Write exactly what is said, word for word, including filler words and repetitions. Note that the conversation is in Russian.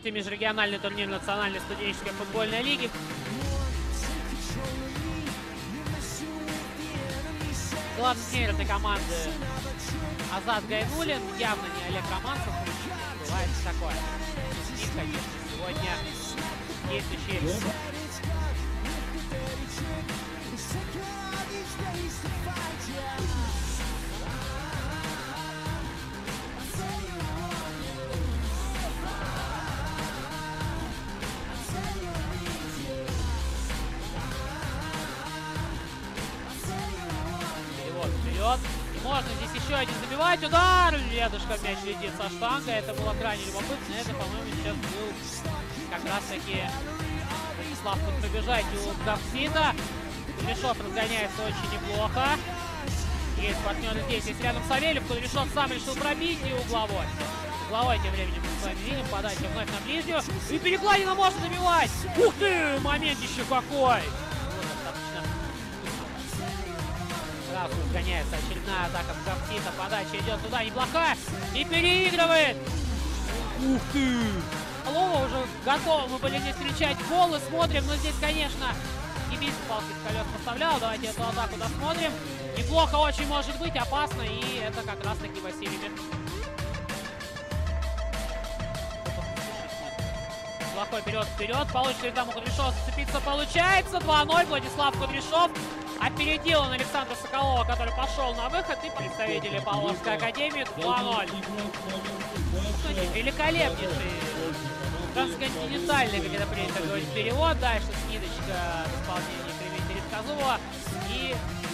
четвертый межрегиональный турнир Национальной студенческой футбольной лиги. Главный тренер этой команды Азат Гайнуллин, явно не Олег Романцев. Бывает такое. И, конечно, сегодня действующий. Вперед. И можно здесь еще один забивать. Удар! Рядышком мяч летит со штанга. Это было крайне любопытно. Это, по-моему, сейчас был как раз таки Владислав будет пробежать у Гавсита. Кудряшов разгоняется очень неплохо. Есть партнеры здесь. Есть рядом Савельев. Кудряшов сам решил пробить и угловой. Угловой тем временем мы с вами видим. Подача вновь на ближнюю. И Перекладина может забивать. Ух ты! Моментище какой! Сразу сгоняется очередная атака в Гавсита. Подача идет туда, неплохая. И переигрывает. Ух ты! Лова уже готова. Мы были здесь встречать голы. Смотрим. Но здесь, конечно, не без палки с колес поставлял. Давайте эту атаку досмотрим. Неплохо очень может быть. Опасно. И это как раз таки Василий Мир. Плохой вперед, вперед. Получится ли там у Кудряшова зацепиться? Получается. два ноль. Владислав Кудряшов опередил он Александра Соколова, который пошел на выход. И представители Павловской академии два ноль. Великолепнейший трансконтинентальный, как это принято говорить, перевод. Дальше скидочка в исполнении Кривенти Редказова. И